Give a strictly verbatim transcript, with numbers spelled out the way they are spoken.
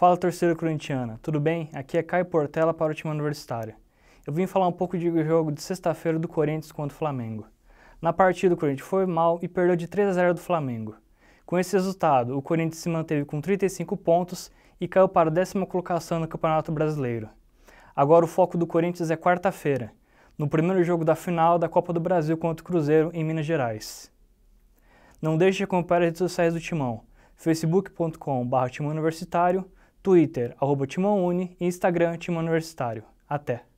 Fala, torcida corintiana, tudo bem? Aqui é Caio Portela para o time universitário. Eu vim falar um pouco de jogo de sexta-feira do Corinthians contra o Flamengo. Na partida, o Corinthians foi mal e perdeu de três a zero do Flamengo. Com esse resultado, o Corinthians se manteve com trinta e cinco pontos e caiu para a décima colocação no Campeonato Brasileiro. Agora o foco do Corinthians é quarta-feira, no primeiro jogo da final da Copa do Brasil contra o Cruzeiro em Minas Gerais. Não deixe de acompanhar as redes sociais do Timão, facebook ponto com barra timão universitário, Twitter, arroba timãouni e Instagram Timão Universitário. Até!